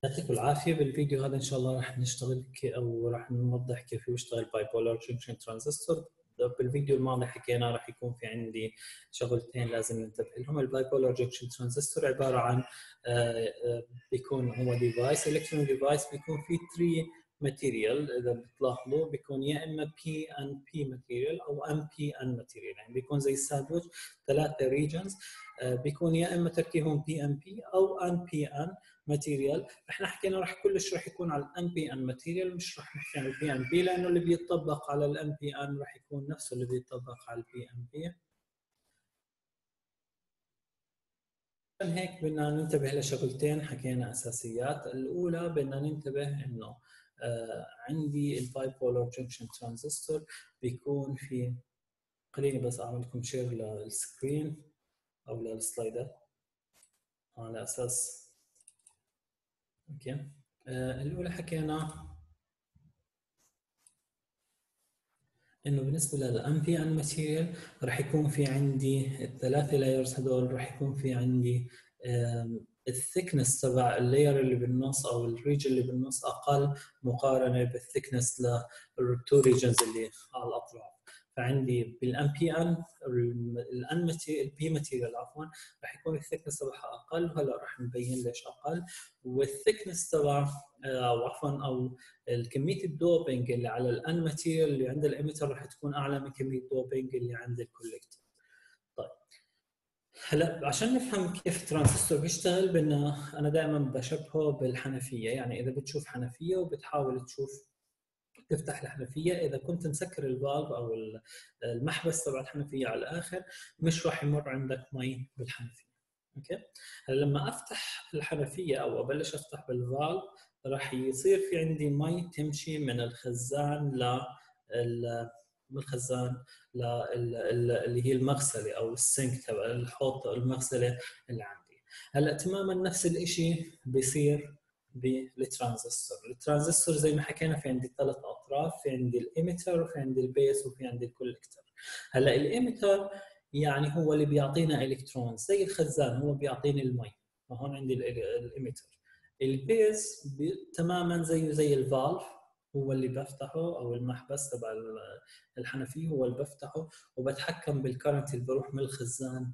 يعطيكم العافية. بالفيديو هذا إن شاء الله راح نشتغل أو راح نوضح كيف يشتغل باي بولار جنكشن ترانزستور. بالفيديو الماضي حكينا راح يكون في عندي شغلتين لازم ننتبه لهم. الباي بولار جنكشن ترانزستور عبارة عن بيكون هو ديفايس الكترون ديفايس، بيكون فيه 3 ماتيريال. اذا بتلاحظوا بيكون يا اما بي ان بي ماتيريال او ام بي ان ماتيريال، يعني بيكون زي الساندويتش 3 ريجنز. بيكون يا اما تركيبهم بي ام بي او ان بي ان ماتيريال. احنا حكينا كلش راح يكون على الام بي ان ماتيريال، مش راح نحكي عن البي ان بي لانه اللي بيطبق على الام بي ان راح يكون نفسه اللي بيطبق على البي ام بي. عشان هيك بدنا ننتبه لشغلتين حكينا اساسيات. الاولى بدنا ننتبه انه عندي الباي بولار جنكشن ترانزستور بيكون في، خليني بس اعمل لكم شير للسكرين او للسلايدات على اساس اوكي. الاولى حكينا انه بالنسبه للام بي ان ماتيريال راح يكون في عندي الثلاثه لايرز هذول، راح يكون في عندي الثيكنس تبع اللاير اللي بالنص او الريجن اللي بالنص اقل مقارنه بالثيكنس للتو ريجنز اللي على الاطراف. فعندي بالام بي ان البي ماتيريال عفوا راح يكون الثيكنس تبعها اقل، وهلا راح نبين ليش اقل. والثيكنس تبع او عفوا او الكميه الدوبينج اللي على الان ماتيريال اللي عند الاميتر راح تكون اعلى من كميه الدوبينج اللي عند الكوليكتور. طيب هلا عشان نفهم كيف الترانزستور بيشتغل انا دائما بشبهه بالحنفيه. يعني اذا بتشوف حنفيه وبتحاول تفتح الحنفيه، اذا كنت مسكر الفالف او المحبس تبع الحنفيه على الاخر مش راح يمر عندك مي بالحنفيه. اوكي. هلا لما افتح الحنفيه او ابلش افتح بالفالف راح يصير في عندي مي تمشي من الخزان من الخزان اللي هي المغسله او السنك تبع الحوض المغسله اللي عندي. هلا تماما نفس الشيء بيصير بالترانزستور. الترانزستور زي ما حكينا في عندي 3 اطراف، في عندي الإيميتر وفي عندي البيس وفي عندي الكوليكتور. هلا الإيميتر يعني هو اللي بيعطينا الكترون زي الخزان، هو بيعطيني المي، فهون عندي الإيميتر. البيز تماما زيه زي الفالف، هو اللي بفتحه او المحبس تبع الحنفيه هو اللي بفتحه وبتحكم بالكرنت اللي بروح من الخزان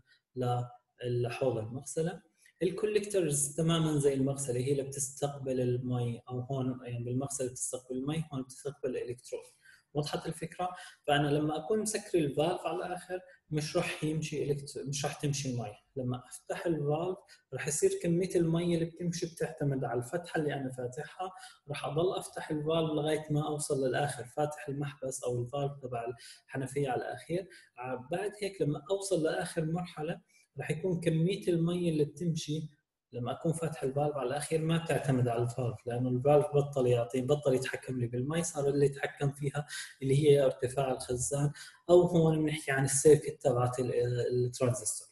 لحوض المغسله. الكوليكتورز تماما زي المغسله، هي اللي بتستقبل المي، او هون يعني بالمغسله بتستقبل المي، هون بتستقبل الالكترون. وضحت الفكره؟ فانا لما اكون مسكر الفالف على الاخر مش راح يمشي مش راح تمشي مي. لما افتح الفالف راح يصير كميه المي اللي بتمشي بتعتمد على الفتحه اللي انا فاتحها. راح اضل افتح الفالف لغايه ما اوصل للاخر، فاتح المحبس او الفالف تبع الحنفيه على الاخير. بعد هيك لما اوصل لاخر مرحله راح يكون كميه المي اللي بتمشي لما اكون فاتح الفالف على الاخير ما بتعتمد على الفالف، لانه الفالف بطل يتحكم لي بالمي، صار اللي يتحكم فيها اللي هي ارتفاع الخزان، او هون بنحكي عن السيركت تبعت الترانزستور.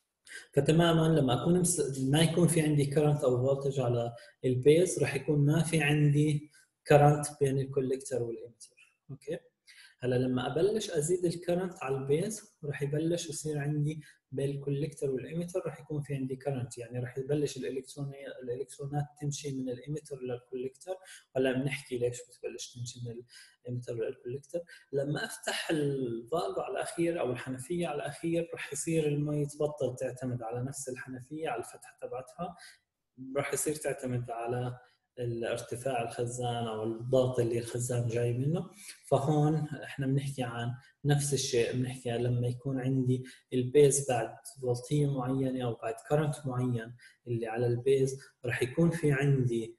فتماما لما اكون ما يكون في عندي كرنت او فولتج على البيز راح يكون ما في عندي كرنت بين الكوليكتور والإيميتر. اوكي. هلا لما ابلش ازيد الكرنت على البيز راح يبلش يصير عندي بين الكوليكتور والإيميتر راح يكون في عندي كرنت، يعني راح يبلش الالكترونات تمشي من الإيميتر للكوليكتور. هلا بنحكي ليش بتبلش تمشي من الإيميتر للكوليكتور. لما افتح الفالف على الاخير او الحنفيه على الاخير راح يصير المي تبطل تعتمد على نفس الحنفيه على الفتحه تبعتها، راح يصير تعتمد على الارتفاع الخزان او الضغط اللي الخزان جاي منه. فهون احنا بنحكي عن نفس الشيء، بنحكي لما يكون عندي البيز بعد فولتيه معينه او بعد كرنت معين اللي على البيز راح يكون في عندي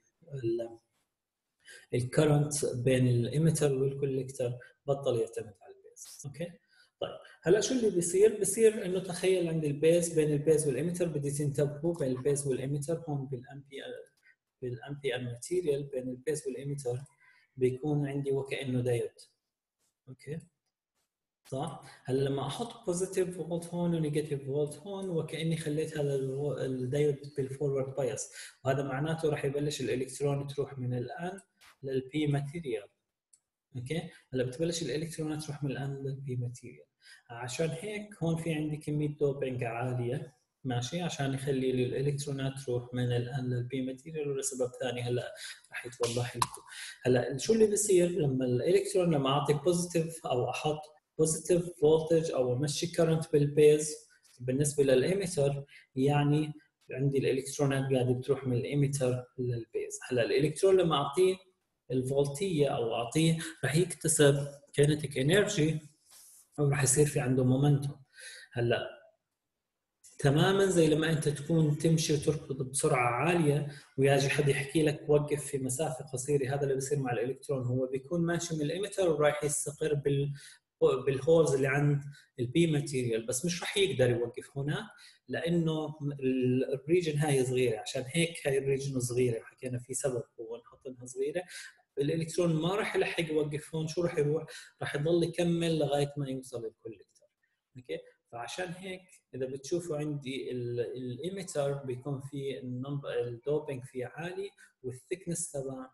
الكرنت بين الإيميتر والكوليكتور بطل يعتمد على البيز. اوكي. طيب هلا شو اللي بيصير انه تخيل عندي البيز، بين البيز والإيميتر بدي تنتبهوا بين البيز والإيميتر هون بالامبي ان ماتيريال بين البيز والإيميتر بيكون عندي وكانه دايود. اوكي صح؟ هلا لما احط بوزيتيف فولت هون ونيجاتيف فولت هون وكاني خليت هذا الدايود بالفورورد بايس، وهذا معناته راح يبلش الالكترون تروح من الان للبي ماتيريال. اوكي. هلا بتبلش الالكترونات تروح من الان للبي ماتيريال. عشان هيك هون في عندي كميه دوبينج عاليه ماشي، عشان يخلي لي الالكترونات تروح من الان للبي ماتيريال، ولسبب ثاني هلا راح يتوضح لكم. هلا شو اللي بصير لما الالكترون، لما اعطي بوزيتيف او احط بوزيتيف فولتج او امشي كرنت بالبيز بالنسبه للايميتر، يعني عندي الالكترونات قاعده بتروح من الايميتر للبيز. هلا الالكترون لما اعطيه الفولتيه او اعطيه راح يكتسب كينيتيك انرجي، او راح يصير في عنده مومنتوم. هلا تماما زي لما انت تكون تمشي وتركض بسرعه عاليه ويجي حد يحكي لك وقف في مسافه قصيره، هذا اللي بيصير مع الالكترون. هو بيكون ماشي من الاميتر ورايح يستقر بالهولز اللي عند البي ماتيريال، بس مش راح يقدر يوقف هناك لانه الريجن هاي صغيره. عشان هيك هاي الريجن صغيره، حكينا في سبب هو نحط صغيره. الالكترون ما راح يلحق يوقف هون، شو راح يروح؟ راح يضل يكمل لغايه ما يوصل الكوليكتر. اوكي، فعشان هيك اذا بتشوفوا عندي الايميتر بيكون في الدوبينج فيه عالي، والثيكنس تبع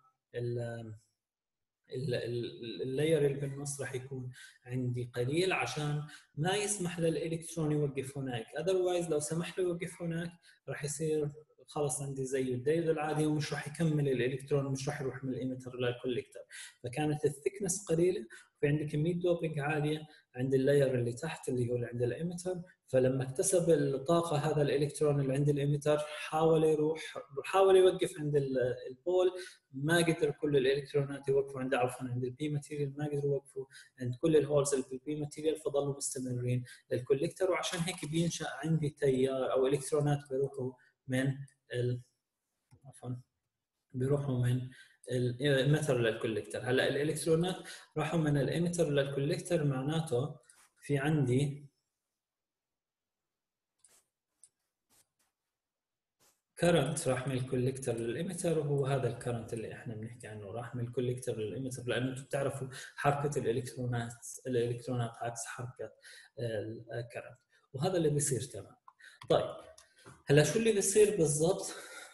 اللاير اللي بالنص راح يكون عندي قليل، عشان ما يسمح للالكترون يوقف هناك. اذروايز لو سمح له يوقف هناك راح يصير خلص عندي زي الدايود العادي، ومش راح يكمل الالكترون، مش راح يروح من الاميتر للكوليكتر. فكانت الثيكنس قليله، في عندي كميه دوبينج عاليه عند اللاير اللي تحت اللي هو اللي عند الاميتر. فلما اكتسب الطاقه هذا الالكترون اللي عند الاميتر، حاول يوقف عند البول، ما قدر كل الالكترونات يوقفوا عند، عفوا عند البي ماتيريال ما قدروا يوقفوا عند كل الهولز اللي بالبي ماتيريال، فضلوا مستمرين للكوليكتر. وعشان هيك بينشا عندي تيار او الكترونات بيروحوا من عفوا بيروحوا من الاميتر للكوليكتر. هلا الالكترونات راحوا من الاميتر للكوليكتر، معناته في عندي كرنت راح من الكوليكتر للإيميتر، وهو هذا الكرنت اللي احنا بنحكي عنه، راح من الكوليكتر للإيميتر، لأنه انتم بتعرفوا حركة الإلكترونات عكس حركة الكرنت، وهذا اللي بيصير. تمام. طيب هلا شو اللي بيصير بالضبط؟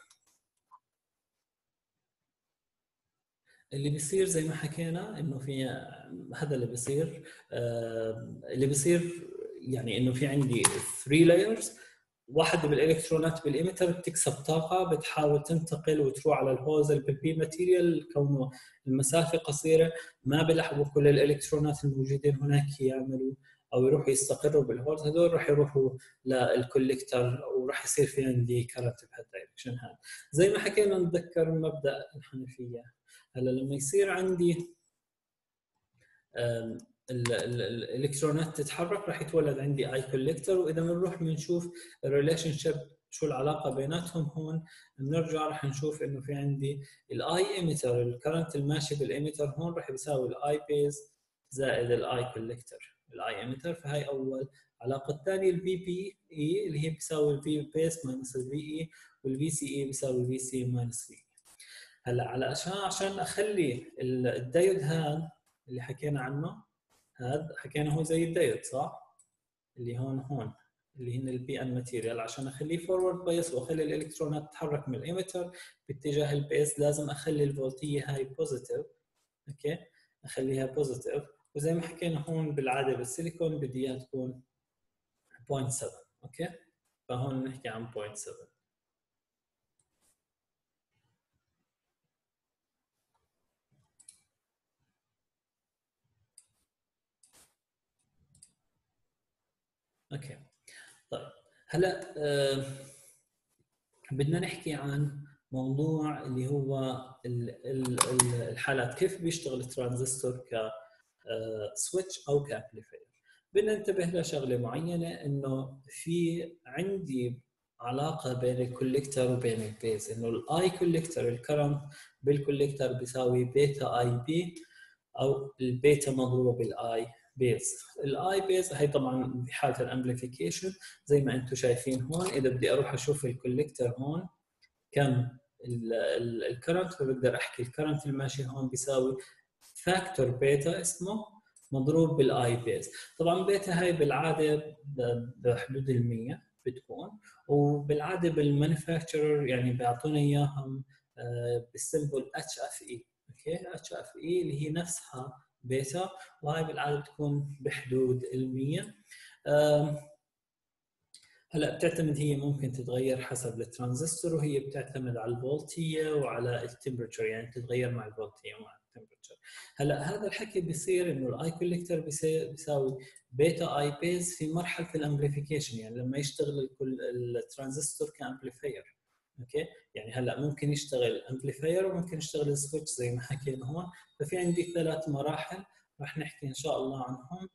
اللي بيصير زي ما حكينا انه في هذا اللي بيصير، اللي بيصير يعني انه في عندي 3 لايرز. واحدة بالالكترونات بالإيميتر بتكسب طاقة، بتحاول تنتقل وتروح على الهوز اللي بالبي ماتيريال، كونه المسافة قصيرة ما بيلحقوا كل الالكترونات الموجودين هناك يعملوا او يروحوا يستقروا بالهولز هذول، راح يروحوا للكوليكتر وراح يصير في عندي كرنت بهالدايركشن هذا. زي ما حكينا نتذكر مبدأ الحنفية. هلا لما يصير عندي الالكترونات تتحرك، راح يتولد عندي اي كوليكتور. واذا بنروح بنشوف الريليشن شيب شو العلاقه بيناتهم، هون بنرجع راح نشوف انه في عندي الاي ايميتر، الكرنت الماشي بالايميتر هون راح يساوي الاي بيز زائد الاي كوليكتور الاي ايميتر. فهي اول علاقه. الثانيه الفي بي اي اللي هي بتساوي الفي بيس ماينس الفي اي، والفي سي اي بيساوي الفي سي ماينس في. هلا على عشان اخلي الدايود هذا اللي حكينا عنه، هذا حكينا هو زي الدايود صح؟ اللي هون اللي هن البي ان ماتيريال. عشان اخليه فورورد بايس واخلي الالكترونات تتحرك من الاميتر باتجاه البيس، لازم اخلي الفولتيه هاي بوزيتيف. اوكي، اخليها بوزيتيف. وزي ما حكينا هون بالعاده بالسيليكون بدي اياها تكون 0.7. اوكي، فهون نحكي عن 0.7. اوكي طيب هلا بدنا نحكي عن موضوع اللي هو الحالات، كيف بيشتغل الترانزستور ك سويتش او كامبليفاير. بدنا ننتبه لشغله معينه، انه في عندي علاقه بين الكوليكتر وبين البيز، انه الاي كوليكتر الكرنت بالكوليكتر بيساوي بيتا اي بي، او البيتا مضروبه بالاي بيز. الاي بيز هي طبعا بحاله الامبليفيكيشن زي ما انتم شايفين هون. اذا بدي اروح اشوف الكوليكتر هون كم الكرنت، فبقدر احكي الكرنت الماشي هون بيساوي فاكتور بيتا اسمه مضروب بالاي بيز. طبعا بيتا هاي بالعاده بحدود ال100 بتكون، وبالعاده بالمانيفاكتشرر يعني بيعطونا اياهم بالسمبل اتش اف اي. اوكي، اتش اف اي اللي هي نفسها بيتا، وهي بالعاده بتكون بحدود ال100. هلا بتعتمد، هي ممكن تتغير حسب الترانزستور، وهي بتعتمد على الفولتيه وعلى التمبرتشر، يعني بتتغير مع الفولتيه ومع التمبرتشر. هلا هذا الحكي بيصير انه الاي كوليكتور بيساوي بيتا اي بيز في مرحله الامبليفيكيشن، يعني لما يشتغل الترانزستور كامبليفاير. اوكي، يعني هلا ممكن يشتغل امبليفاير وممكن يشتغل سويتش زي ما حكينا هون. ففي عندي 3 مراحل رح نحكي ان شاء الله عنهم.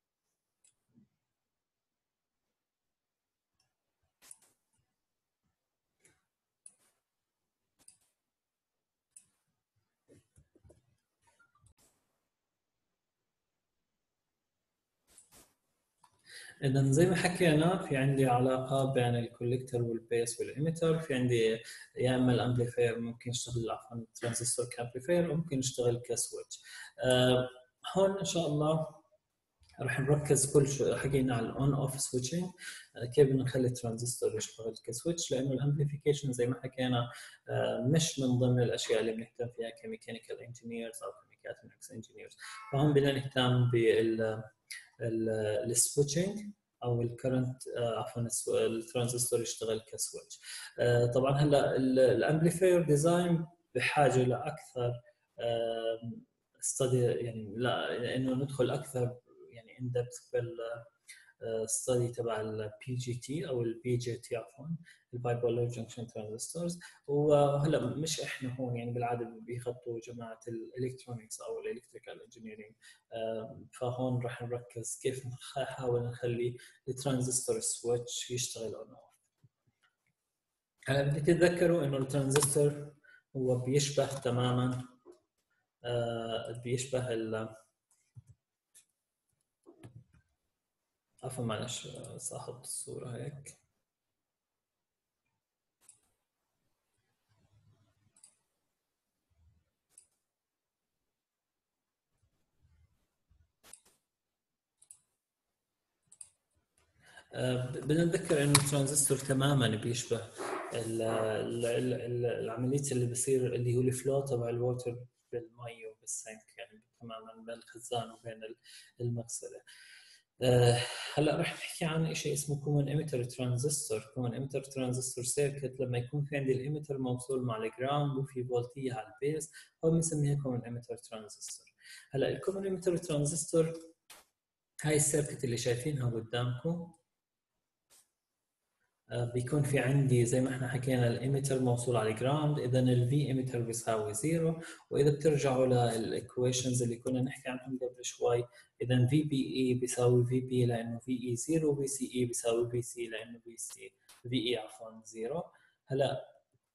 إذا زي ما حكينا، في عندي علاقة بين الكوليكتور والبيس والإيميتر. في عندي يا إما الأمبليفاير ممكن يشتغل، عفوا الترانزستور كامبليفاير، وممكن يشتغل كسويتش. هون إن شاء الله راح نركز كل شيء حكينا على الأون أوف سويتشنج، كيف بدنا نخلي الترانزستور يشتغل كسويتش، لأنه الأمبليفيكيشن زي ما حكينا مش من ضمن الأشياء اللي بنهتم فيها كميكانيكال انجينيرز أو كميكاترونكس انجينيرز. فهم بدنا نهتم بال السويتشنج او الكرنت، عفوا الترانزستور يشتغل كسويتش. طبعا هلا الامبليفاير ديزاين بحاجه لاكثر ستدي، يعني لا انه ندخل اكثر يعني ان ديبث ستدي تبع البي جي تي او البي جي تي، عفوا الباي بولر جنكشن ترانزستورز. وهلا مش احنا هون، يعني بالعاده بيغطوا جماعه الالكترونكس او الالكتريكال انجينيرنج. فهون راح نركز كيف نحاول نخلي الترانزستور سويتش يشتغل اون اوف. هلا بدي تتذكروا انه الترانزستور هو بيشبه تماما بيشبه عفوا معلش صاحبت الصوره هيك. بدنا نذكر انه الترانزستور تماما بيشبه العمليه اللي بصير اللي هو الفلو تبع الووتر بالمي وبالسنك، يعني تماما بين الخزان وبين المغسله. هلا رح نحكي عن شيء اسمه كومن ايميتر ترانزستور. كومن ايميتر ترانزستور سيركت لما يكون في عندي الايميتر موصول مع الجراوند وفي فولتيه على البيز، هو بنسميها كومن ايميتر ترانزستور. هلا الكومن ايميتر ترانزستور هاي السيركت اللي شايفينها قدامكم، بيكون في عندي زي ما احنا حكينا الايميتر موصول على الجراوند، اذا الفي ايميتر بيساوي زيرو. واذا بترجعوا للايكويشنز اللي كنا نحكي عنهم قبل شوي، اذا في بي اي بيساوي في بي لانه في اي زيرو، وفي سي اي بيساوي في سي لانه في سي في اي عفوا زيرو. هلا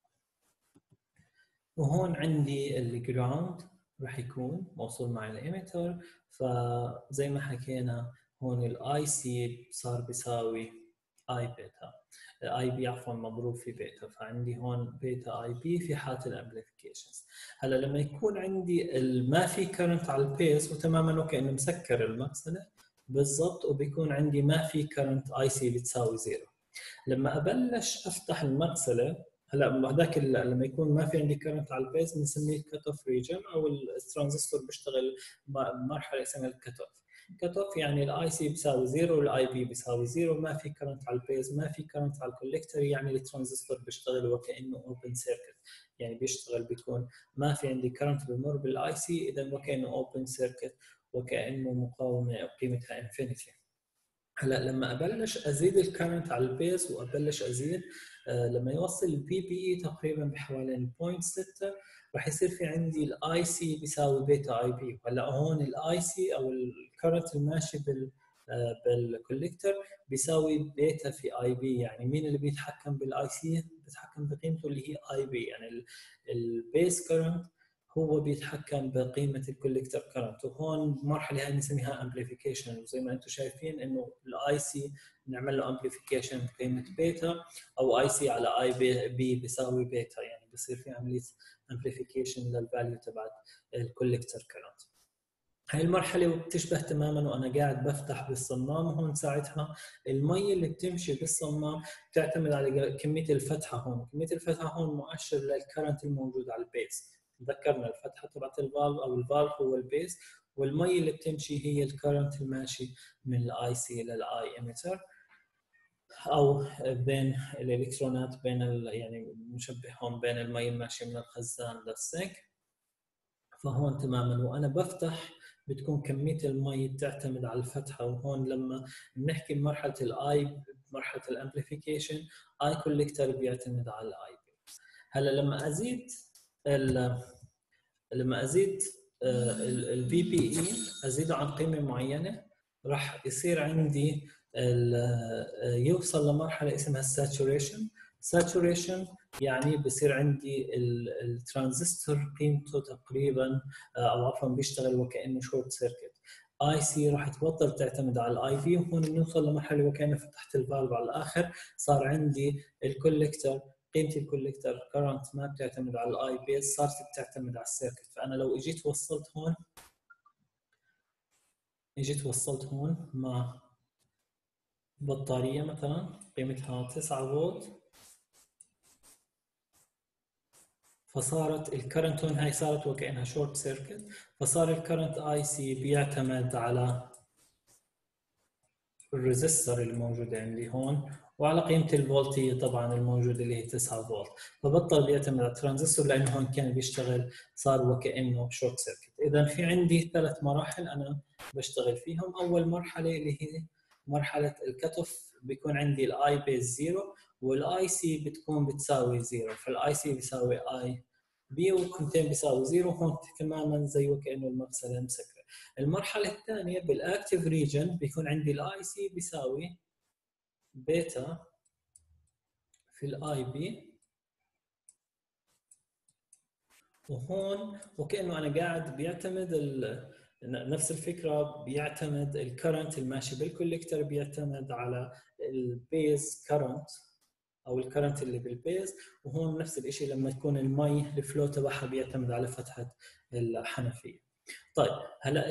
وهون عندي الجراوند راح يكون موصول مع الايميتر، فزي ما حكينا هون الاي سي صار بيساوي اي بيتا، اي بي عفوا مضروب في بيتا، فعندي هون بيتا اي بي في حاله الامبليفيكيشنز. هلا لما يكون عندي ما في كرنت على البيس وتماما وكانه مسكر المغسله بالضبط، وبيكون عندي ما في كرنت اي سي بتساوي زيرو. لما ابلش افتح المغسله، هلا هذاك لما يكون ما في عندي كرنت على البيز بنسميه الكت اوف ريجن، او الترانزستور بيشتغل مرحله اسمها الكت اوف. كت اوف يعني الاي سي بيساوي زيرو والاي بي بيساوي زيرو، ما في كرنت على البيز ما في كرنت على الكوليكتور، يعني الترانزستور بيشتغل وكانه اوبن سيركت، يعني بيشتغل بيكون ما في عندي كرنت بمر بالاي سي، اذا وكانه اوبن سيركت وكانه مقاومه قيمتها انفينيتي. هلا لما ابلش ازيد الكرنت على البيز وابلش ازيد لما يوصل البي بي اي تقريبا بحوالي 0.6، راح يصير في عندي الاي سي بيساوي بيتا اي بي. هلا هون الاي سي او الكرنت الماشي بالكوليكتور بيساوي بيتا في اي بي، يعني مين اللي بيتحكم بالاي سي؟ بيتحكم بقيمته اللي هي اي بي، يعني البيس كرنت هو بيتحكم بقيمه الكوليكتور كرنت. وهون المرحله هاي بنسميها امبليفيكيشن، وزي ما انتم شايفين انه الاي سي بنعمل له امبليفيكيشن بقيمه بيتا، او اي سي على اي بي بيساوي بيتا، يعني بصير في عمليه امبليفيكيشن للفاليو تبعت الكوليكتور كرنت. هاي المرحلة بتشبه تماما وأنا قاعد بفتح بالصمام. هون ساعتها المي اللي بتمشي بالصمام بتعتمد على كمية الفتحة. هون كمية الفتحة هون مؤشر للكرنت الموجود على البيس. تذكرنا الفتحة تبعت الفالف، أو الفالف هو البيس، والمي اللي بتمشي هي الكرنت الماشي من الاي سي للاي ايميتر. او بين الالكترونات بين يعني مشبههم بين المي الماشي من الخزان للسنك. فهون تماما وانا بفتح بتكون كميه المي تعتمد على الفتحه. وهون لما بنحكي بمرحله الاي، مرحله الامبليفيكيشن، اي كوليكتر بيعتمد على الاي بي. هلا لما ازيد الفي بي اي، ازيده عن قيمه معينه، راح يصير عندي يوصل لمرحله اسمها الساتوريشن. ساتوريشن يعني بصير عندي الترانزستور قيمته تقريبا او عفوا بيشتغل وكانه شورت سيركت. اي سي راح تبطل تعتمد على الاي في، وهون بنوصل لمرحله وكانه فتحت الفالف على الاخر، صار عندي الكوليكتر قيمه الكوليكتر كرنت ما بتعتمد على الاي بيس، صارت بتعتمد على السيركت. فانا لو اجيت وصلت هون مع بطاريه مثلا قيمتها 9 فولت، فصارت الكرنت هون هاي صارت وكانها شورت سيركت، فصار الكرنت اي سي بيعتمد على الريزستور اللي موجود عندي هون وعلى قيمه الفولتيه طبعا الموجوده اللي هي 9 فولت. فبطل بيعتمد على الترانزستور لانه هون كان بيشتغل صار وكانه شورت سيركت. اذا في عندي 3 مراحل انا بشتغل فيهم. اول مرحله اللي هي مرحله الكت اوف، بيكون عندي الاي بيز زيرو والاي سي بتكون بتساوي زيرو، فالاي سي بيساوي اي بي والكونتين بيساوي زيرو. هون تماما زي وكانه المغسله مسكره. المرحله الثانيه بالاكتيف ريجن بيكون عندي الاي سي بيساوي بيتا في الاي بي، وهون وكانه انا قاعد بيعتمد نفس الفكره، بيعتمد الكرنت الماشي بالكوليكتر بيعتمد على البيز كرنت او الكرنت اللي بالبيز. وهون نفس الشيء لما تكون المي الفلو تبعها بيعتمد على فتحه الحنفيه. طيب هلا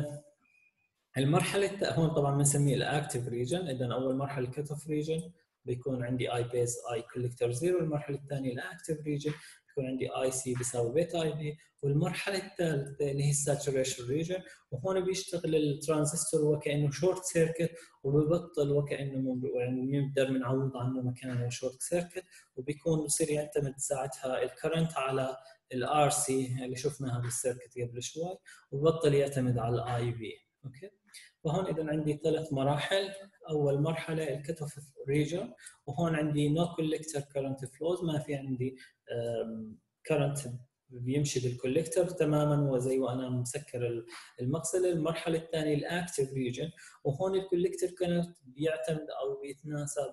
المرحله هون طبعا بنسميه الاكتيف ريجن. اذا اول مرحله الكت اوف ريجن بيكون عندي اي بيز اي كوليكتور زيرو. المرحله الثانيه الاكتيف ريجن بيكون عندي اي سي بيساوي بيتا اي بي. والمرحله الثالثه اللي هي الساتوريشن ريجن، وهون بيشتغل الترانزستور وكانه شورت سيركت وببطل وكانه يعني بنقدر بنعوض عنه مكانه شورت سيركت، وبيكون بصير يعتمد ساعتها الكرنت على الار سي اللي شفناها بالسيركت قبل شوي، وببطل يعتمد على الاي بي. اوكي. فهون اذا عندي 3 مراحل. اول مرحله الكت اوف ريجن، وهون عندي نو كوليكتر كرنت فلوز، ما في عندي كرنت بيمشي بالكوليكتر تماما وزي وانا مسكر المغسله. المرحله الثانيه الاكتيف ريجن، وهون الكوليكتر كرنت بيعتمد او بيتناسب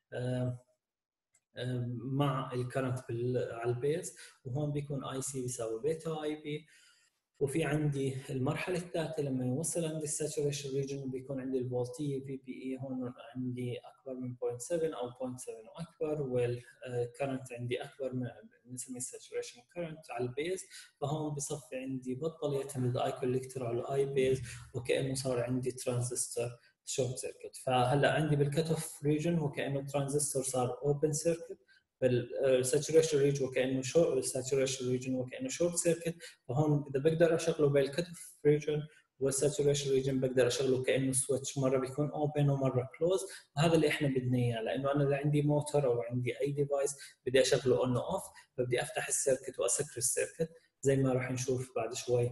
مع الكرنت على البيز، وهون بيكون اي سي بيساوي بيتا اي بي. وفي عندي المرحله الثالثه لما يوصل عندي الساتوريشن ريجن بيكون عندي الفولتيه في بي اي هون عندي اكبر من 0.7 او 0.7 واكبر، والكرنت عندي اكبر من بنسميه الساتوريشن كرنت على البيز. فهون بصفي عندي بطل يعتمد اي كوليكتور على الاي بيز وكانه صار عندي ترانزستور شورت سيركت. فهلا عندي بالكت اوف ريجن وكانه ترانزستور صار اوبن سيركت، بالساتوريشن ريجن وكانه شورت سيركت. فهون اذا بقدر اشغله بالكت اوف ريجن والساتوريشن ريجن بقدر اشغله كانه سويتش، مره بيكون اوبن ومره كلوز. وهذا اللي احنا بدنا اياه، لانه انا اذا عندي موتور او عندي اي ديفايس بدي اشغله اون اوف، فبدي افتح السيركت واسكر السيركت زي ما راح نشوف بعد شوي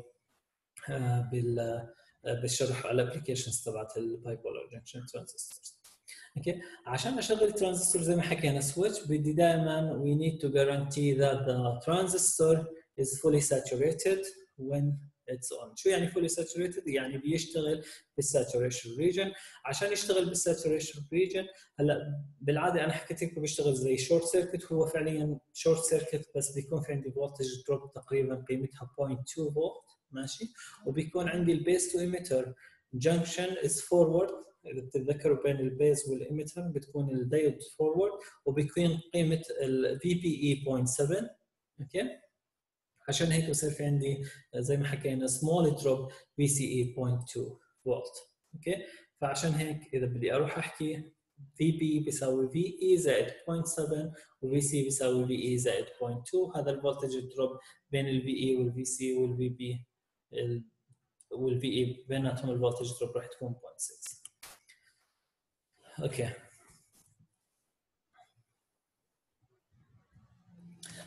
بالشرح على الابلكيشنز تبعت البايبولار جنكشن ترانزستورز. اوكي. عشان اشغل ترانزستور زي ما حكينا سويتش، بدي دائما we need to guarantee that the transistor is fully saturated when it's on. شو يعني fully saturated؟ يعني بيشتغل بالساتوريشن ريجن. عشان يشتغل بالساتوريشن ريجن، هلا بالعاده انا حكيت لكم بيشتغل زي شورت سيركت، هو فعليا شورت سيركت بس بيكون في عندي فولتج دروب تقريبا قيمتها 0.2 فولت، ماشي. وبيكون عندي البيس تو ايميتر جنكشن از فورورد. اذا بتتذكروا بين البيز والإيميتر بتكون الدايود فورورد، وبيكون قيمه الفي بي اي 0.7. اوكي. عشان هيك بصير في عندي زي ما حكينا سمول دروب في سي اي 0.2 فولت. اوكي. فعشان هيك اذا بدي اروح احكي في بي بيساوي في اي زائد 0.7 وفي سي بيساوي في اي زائد 0.2، هذا الفولتج دروب بين الفي اي والفي سي والفي بي والفي اي بيناتهم الفولتج دروب راح تكون 0.6. اوكي.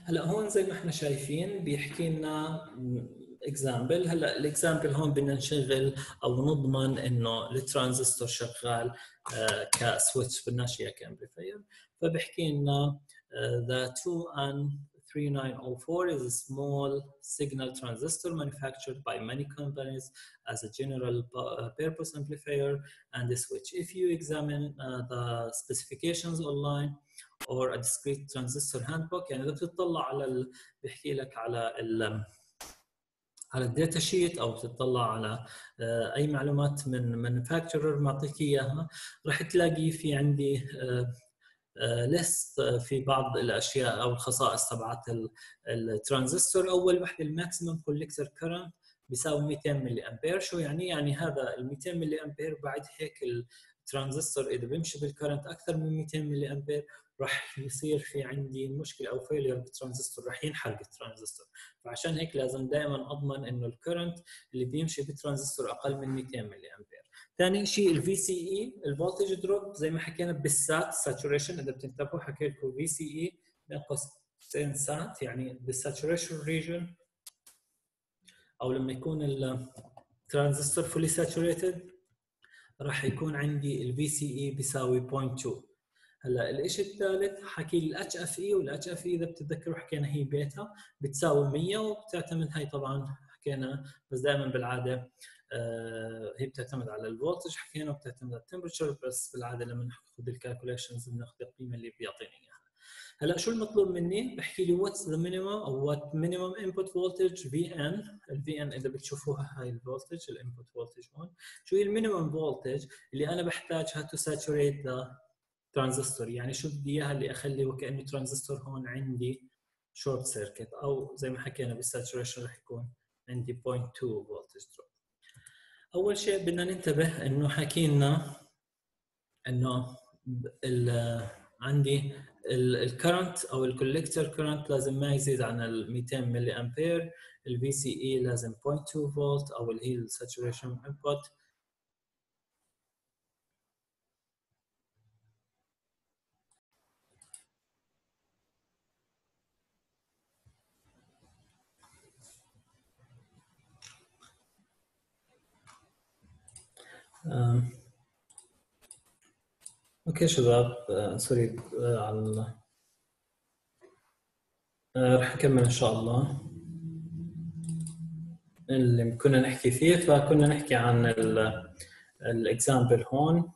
هلا هون زي ما احنا شايفين بيحكي لنا اكزامبل. هلا الاكزامبل هون بدنا نشغل او نضمن انه الترانزستور شغال كسويتش، بدناش اياه كامبليفاير. فبحكي لنا the 2N3904 is a small signal transistor manufactured by many companies as a general purpose amplifier and a switch. If you examine the specifications online or a discrete transistor handbook، يعني اذا بتطلع على بيحكي لك على الداتا شيت او بتطلع على اي معلومات من مانيفاكتشرر معطيك اياها، راح تلاقي في عندي ليست في بعض الاشياء او الخصائص تبعت الترانزستور. اول وحده الماكسيمم كوليكتور كرنت بيساوي 200 ملي امبير. شو يعني؟ يعني هذا ال 200 ملي امبير بعد هيك الترانزستور اذا بيمشي بالكرنت اكثر من 200 ملي امبير راح يصير في عندي مشكله او فيلير بالترانزستور، راح ينحرق الترانزستور. فعشان هيك لازم دائما اضمن انه الكرنت اللي بيمشي بالترانزستور اقل من 200 ملي امبير. ثاني شيء الفي سي اي، الفولتج دروب، زي ما حكينا بالسات ساتوريشن. اذا بتنتبهوا حكي لكم في سي اي بين قوسين سات، يعني بالساتوريشن ريجن او لما يكون الترانزستور فولي ساتوريتد راح يكون عندي الفي سي اي بيساوي 0.2. هلا الشيء الثالث حكي الاتش اف اي، والاتش اف اي اذا بتتذكروا حكينا هي بيتا بتساوي 100، وبتعتمد هي طبعا حكينا بس دائما بالعاده هي بتعتمد على الفولتج حكينا، وبتعتمد على التمبرتشر، بس بالعاده لما ناخذ الكالكوليشنز بناخذ القيمه اللي بيعطيني اياها. هلا شو المطلوب مني؟ بحكي لي واتس ذا مينيمم او وات مينيمم انبوت فولتج في ان. الفي ان اذا بتشوفوها هاي الفولتج الانبوت فولتج هون. شو هي المينيمم فولتج اللي انا بحتاجها تو ساتوريت ذا ترانزستور؟ يعني شو بدي اياها اللي اخلي وكانه ترانزستور هون عندي شورت سيركت، او زي ما حكينا بالساتوريشن رح يكون عندي 0.2 فولتج دروب. اول شيء بدنا ننتبه انه حكي لنا انه عندي الكرنت او الكوليكتور كرنت لازم ما يزيد عن ال 200 ملي امبير. الفي سي اي لازم 0.2 فولت او اللي هي الساتوريشن انبوت. اوكي شباب، سوري على رح نكمل ان شاء الله اللي كنا نحكي فيه. فكنا نحكي عن الاكزامبل هون.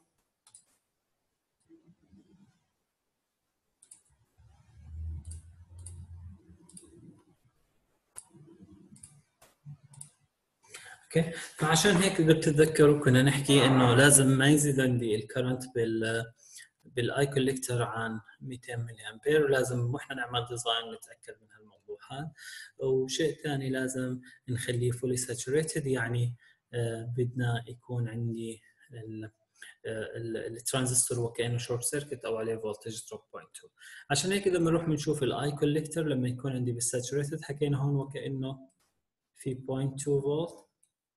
اوكي، فعشان هيك اذا بتتذكروا كنا نحكي انه لازم ما يزيد عندي الكرنت بالاي كوليكتور عن 200 ملي امبير، ولازم واحنا نعمل ديزاين نتاكد من هالموضوع هذا. وشيء ثاني لازم نخليه فولي ساتوريتد، يعني بدنا يكون عندي الترانزستور وكانه شورت سيركت او عليه فولتج دروب 0.2. عشان هيك لما نروح بنشوف الاي كوليكتور لما يكون عندي بالساتوريتد حكينا هون وكانه في 0.2 فولت.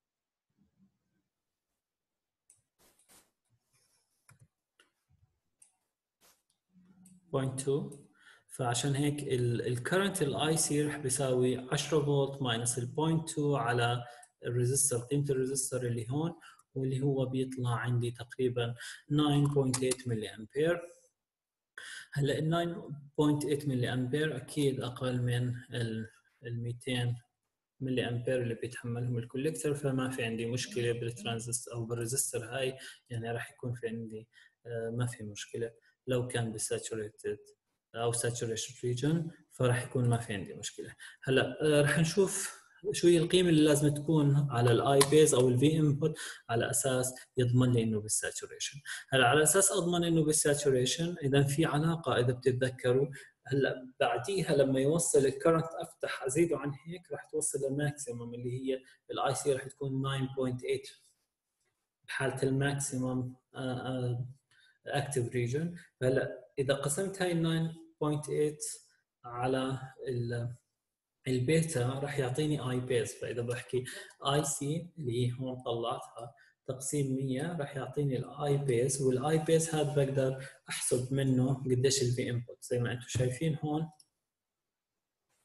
فعشان هيك الكرنت الاي سي رح بيساوي 10 فولت ماينس ال 0.2 على الريزستور، قيمه الريزستور اللي هون، واللي هو بيطلع عندي تقريبا 9.8 ملي امبير. هلا ال 9.8 ملي امبير اكيد اقل من ال 200 ملي امبير اللي بيتحملهم الكوليكتور، فما في عندي مشكله بالترانزستور او بالريزستور هاي، يعني راح يكون في عندي ما في مشكله. لو كان بساتوريتد او ساتوريشن ريجن فراح يكون ما في عندي مشكله. هلا راح نشوف شو هي القيمه اللي لازم تكون على الاي بيز او الفي انبوت على اساس يضمن لي انه بالساتوريشن. هلا على اساس اضمن انه بالساتوريشن اذا في علاقه، اذا بتتذكروا هلا بعديها لما يوصل الكرنت افتح ازيده عن هيك راح توصل للماكسيمم اللي هي الاي سي راح تكون 9.8 بحاله الماكسيمم اكتف ريجن. فهلا اذا قسمت هاي 9.8 على البيتا راح يعطيني اي بيز. فاذا بحكي اي سي اللي هي هون طلعتها تقسيم 100 راح يعطيني الاي بيز، والاي بيز هذا بقدر احسب منه قديش الفي انبوت. زي ما انتم شايفين هون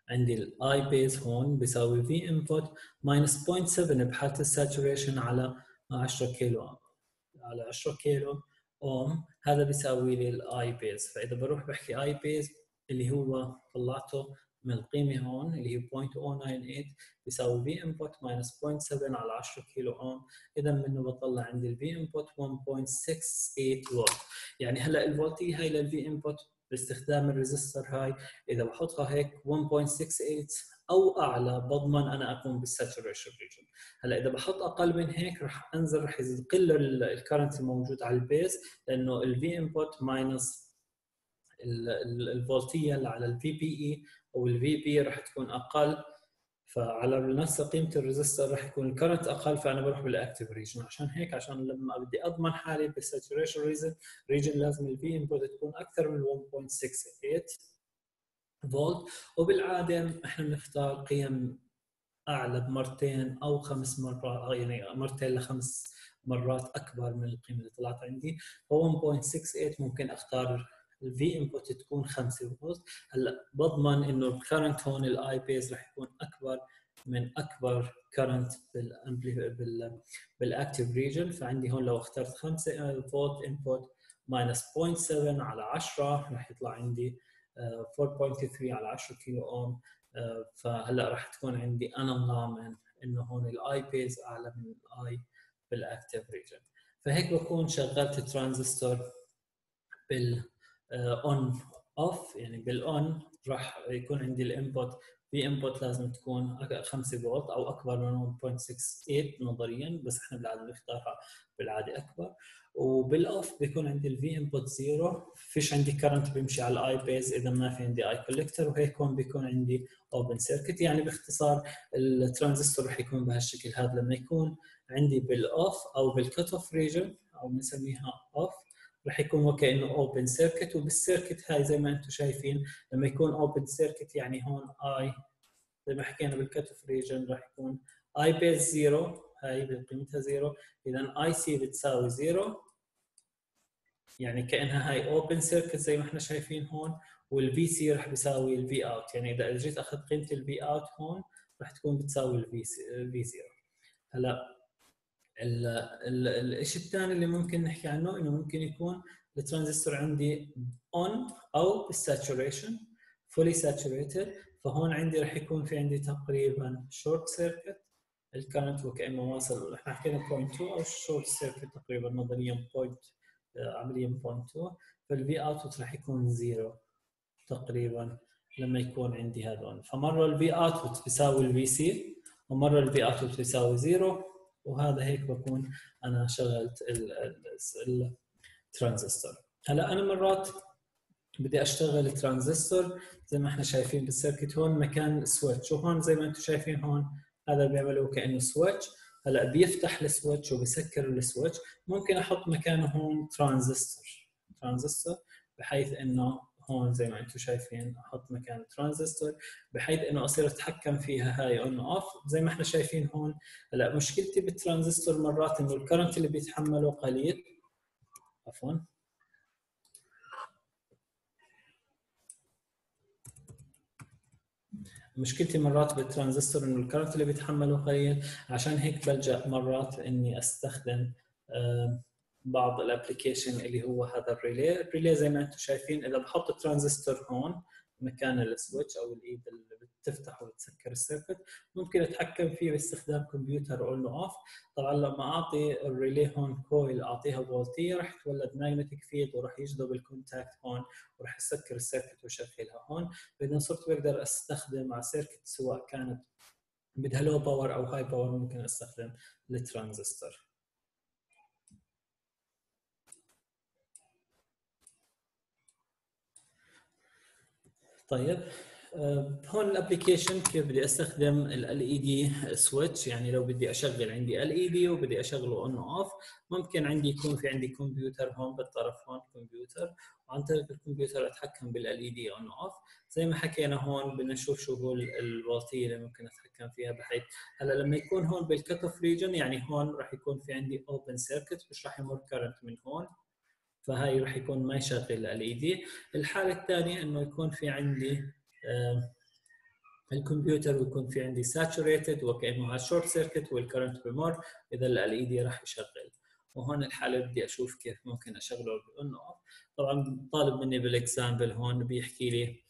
عندي الاي بيز هون بيساوي في انبوت ماينس 0.7 بحاله الساتوريشن على 10 كيلو، على 10 كيلو اوم، هذا بيساوي لي الاي بيز. فاذا بروح بحكي اي بيز اللي هو طلعته من القيمه هون اللي هي 0.098 بيساوي في انبوت ماينس 0.7 على 10 كيلو اوم، اذا منه بطلع عندي الفي انبوت 1.68 فولت. يعني هلا الفولتيه هاي للفي انبوت باستخدام الريزستور هاي اذا بحطها هيك 1.68 او اعلى بضمن انا اكون بالساتوريشن ريجن. هلا اذا بحط اقل من هيك راح انزل، راح يقل الكرنت الموجود على البيز، لانه الفي انبوت ماينس الفولتيه اللي على الفي بي اي او الفي بي راح تكون اقل، فعلى نفس قيمه الريزستور راح يكون الكرنت اقل، فانا بروح بالاكتيف ريجن. عشان هيك عشان لما بدي اضمن حالي بالساتوريشن ريجن لازم الفي انبوت تكون اكثر من 1.68 فولت، وبالعاده احنا بنختار قيم اعلى بمرتين او 5 مرات، يعني مرتين لخمس مرات اكبر من القيمه اللي طلعت عندي. ف 1.68 ممكن اختار الفي انبوت تكون 5 فولت. هلا بضمن انه الكرنت هون الاي بيز راح يكون اكبر من اكبر كرنت بالاكتيف ريجن. فعندي هون لو اخترت 5 فولت انبوت ماينس 0.7 على 10 راح يطلع عندي 4.3 على 10 كيلو اوم. فهلا راح تكون عندي انا ضامن انه هون الاي بيز اعلى من الاي بالاكتيف ريجن. فهيك بكون شغلت الترانزستور بال اون اوف. يعني بالاون راح يكون عندي الانبوت في انبوت لازم تكون 5 فولت او اكبر من 1.68 نظريا، بس احنا بالعاده بنختارها بالعاده اكبر. وبالاوف بيكون عندي الفي انبوت زيرو، فيش عندي كرنت بيمشي على الاي بيز اذا ما في عندي اي كوليكتور، وهيك هون بيكون عندي اوبن سيركت. يعني باختصار الترانزستور رح يكون بهالشكل هذا لما يكون عندي بالاوف او بالكت اوف ريجن او بنسميها اوف، رح يكون وكانه اوبن سيركت. وبالسيركت هاي زي ما انتم شايفين لما يكون اوبن سيركت يعني هون اي زي ما حكينا بالكت اوف ريجن رح يكون اي بيز زيرو، هاي بقيمتها زيرو، اذا اي سي بتساوي زيرو، يعني كانها هاي اوبن سيركت زي ما احنا شايفين هون. والفي سي رح بيساوي الفي اوت، يعني اذا جيت اخذت قيمه الفي اوت هون رح تكون بتساوي الفي زيرو. هلا الشيء الثاني اللي ممكن نحكي عنه انه ممكن يكون الترانزستور عندي اون او بالساتوريشن فولي ساتوريتد، فهون عندي راح يكون في عندي تقريبا شورت سيركت، الكرنت وكانه واصل، احنا حكينا 0.2 او شورت سيركت تقريبا نظريا بوينت، عمليا 0.2، فالفي اوتبوت راح يكون زيرو تقريبا لما يكون عندي هذول. فمره الفي اوتبوت بيساوي الفي سي ومره الفي اوتبوت بيساوي زيرو، وهذا هيك بكون انا شغلت الترانزستور. هلا انا مرات بدي اشتغل ترانزستور زي ما احنا شايفين بالسيركت هون مكان سويتش، وهون زي ما انتم شايفين هون هذا بيعمله كانه سويتش. هلا بيفتح السويتش وبسكر السويتش. ممكن احط مكانه هون ترانزستور بحيث انه هون زي ما انتم شايفين احط مكان ترانزستور بحيث انه اصير اتحكم فيها هاي اون اوف زي ما احنا شايفين هون. هلا مشكلتي بالترانزستور مرات انه الكرنت اللي بيتحمله قليل، عفوا، مشكلتي مرات بالترانزستور انه الكرنت اللي بيتحمله قليل، عشان هيك بلجأ مرات اني استخدم بعض الابلكيشن اللي هو هذا الريلي زي ما انتم شايفين. اذا بحط الترانزستور هون مكان السويتش او الايد اللي بتفتح وبتسكر السيركت، ممكن اتحكم فيه باستخدام كمبيوتر اون اوف. طبعا لما اعطي الريلي هون كويل اعطيها فولتيه راح تولد ماجنتيك فيلد وراح يجذب الكونتاكت هون وراح يسكر السيركت ويشغلها هون. فاذا صرت بقدر استخدم على سيركت سواء كانت بدها لو باور او هاي باور ممكن استخدم الترانزستور. طيب هون الابلكيشن كيف بدي استخدم ال اي دي سويتش. يعني لو بدي اشغل عندي ال اي دي وبدي اشغله اون اوف، ممكن عندي يكون في عندي كمبيوتر هون بالطرف، هون كمبيوتر، وعن طريق الكمبيوتر اتحكم بالال اي دي اون اوف. زي ما حكينا هون بدنا نشوف شو هو الفولتيه اللي ممكن اتحكم فيها. بحيث هلا لما يكون هون بالكت اوف ريجن يعني هون راح يكون في عندي اوبن سيركت مش راح يمر كرنت من هون، فهاي راح يكون ما يشغل ال اي دي. الحاله الثانيه انه يكون في عندي الكمبيوتر بيكون في عندي ساتوريتد وكانه شورت سيركت والكرنت بمر، اذا ال LED راح يشغل. وهون الحاله بدي اشوف كيف ممكن اشغله بالاون اوف. طبعا طالب مني بالاكزامبل هون بيحكي لي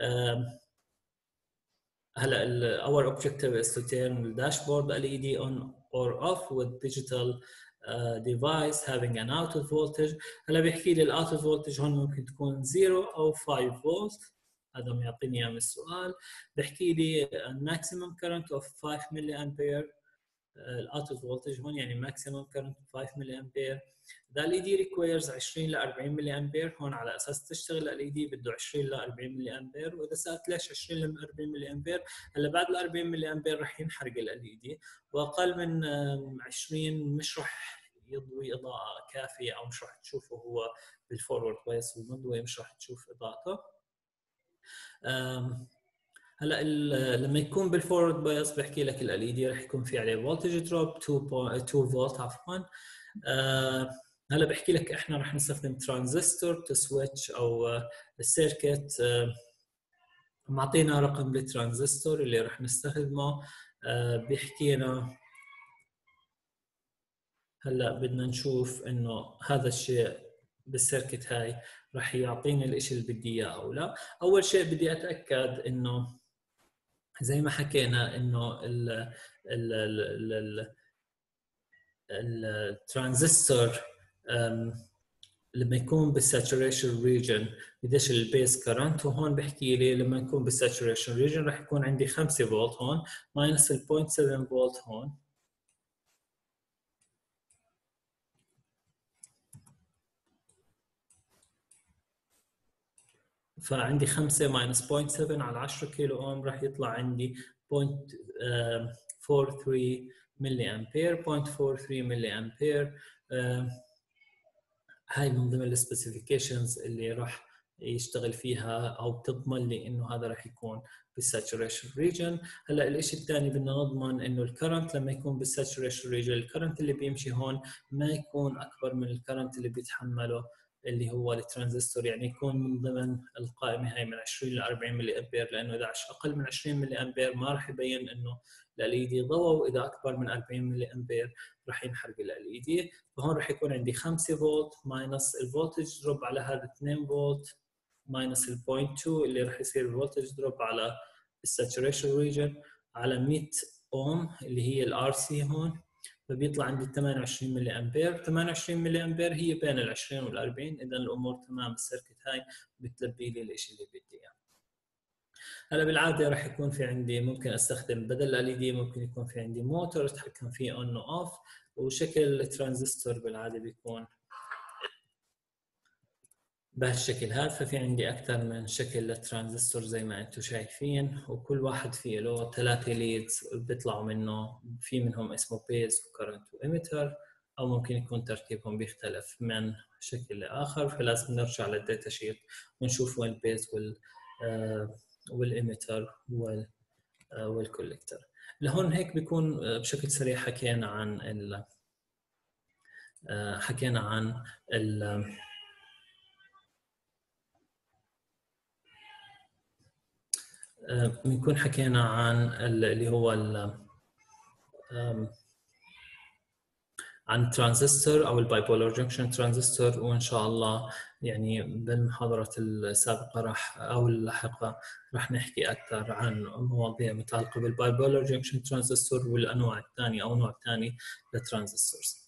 هلا our objective is to turn the dashboard LED on or off with digital device having an output voltage. هلا بيحكي لي الاوتبوت فولتج هون ممكن تكون 0 او 5 فولت، هذا ما يعطيني اياه من السؤال. بيحكي لي maximum current of 5 ملي امبير، الاوتبوت فولتج هون يعني maximum current 5 ملي امبير. The LED requires 20 ل 40 ملي امبير، هون على اساس تشتغل ال LED بده 20 ل 40 ملي امبير. واذا سالت ليش 20 ل 40 ملي امبير، هلا بعد ال 40 ملي امبير رح ينحرق ال LED، واقل من 20 مش رح يضوي اضاءه كافيه او مش رح تشوفه هو بالفورورد بايس والمضوي، مش رح تشوف اضاءته. هلا لما يكون بالفورورد بايس بحكي لك ال LED رح يكون في عليه فولتج دروب 2 فولت عفوا. هلا بحكي لك احنا رح نستخدم ترانزستور تو سويتش او السيركت. معطينا رقم للترانزستور اللي رح نستخدمه. بيحكينا هلا بدنا نشوف انه هذا الشيء بالسيركت هاي رح يعطيني الشيء اللي بدي اياه او لا. اول شيء بدي اتاكد انه زي ما حكينا انه الترانزستور لما يكون بالساتوريشن ريجن قديش البيس كرنت. وهون بحكي لي لما يكون بالساتوريشن ريجن راح يكون عندي 5 فولت هون ماينس ال 0.7 فولت هون. فعندي 5 ماينس 0.7 على 10 كيلو اوم راح يطلع عندي 0.43 ملي امبير. 0.43 ملي امبير هاي من ضمن السبيسيفيكيشنز اللي راح يشتغل فيها او بتضمن لي انه هذا راح يكون بالساتوريشن ريجن. هلا الشيء الثاني بدنا نضمن انه الكرنت لما يكون بالساتوريشن ريجن الكرنت اللي بيمشي هون ما يكون اكبر من الكرنت اللي بيتحمله اللي هو الترانزستور، يعني يكون من ضمن القائمه هاي من 20 ل 40 ملي امبير، لانه اذا اقل من 20 ملي امبير ما راح يبين انه ال LED ضوى، واذا اكبر من 40 ملي امبير راح ينحرق ال LED. فهون راح يكون عندي 5 فولت ماينس الفولتج دروب على هذا 2 فولت ماينس ال 0.2 اللي راح يصير الفولتج دروب على الساتوريشن ريجن على 100 اوم اللي هي الار سي هون، فبيطلع عندي 28 ملي امبير. 28 ملي امبير هي بين ال 20 وال 40، اذا الامور تمام. السيركت هاي بتلبي لي الشيء اللي بدي اياه. هلا بالعاده راح يكون في عندي ممكن استخدم بدل ال LED ممكن يكون في عندي موتور اتحكم فيه اون واوف، وشكل الترانزستور بالعاده بيكون بهالشكل هذا. ففي عندي اكثر من شكل للترانزستور زي ما انتم شايفين، وكل واحد فيه له 3 ليدز بيطلعوا منه، في منهم اسمه بيز وكرنت وإيميتر، او ممكن يكون تركيبهم بيختلف من شكل لاخر. فلازم نرجع للداتا شيت ونشوف وين البيز والإيميتر والكوليكتور. لهون هيك بيكون بشكل سريع حكينا عن بنكون حكينا عن اللي هو عن ترانزستور او البايبولار جنكشن ترانزستور. وان شاء الله يعني بالمحاضره السابقه راح او اللاحقه راح نحكي اكثر عن مواضيع متعلقه بالبايبولار جنكشن ترانزستور والانواع الثانيه او نوع ثاني للترانزستورز.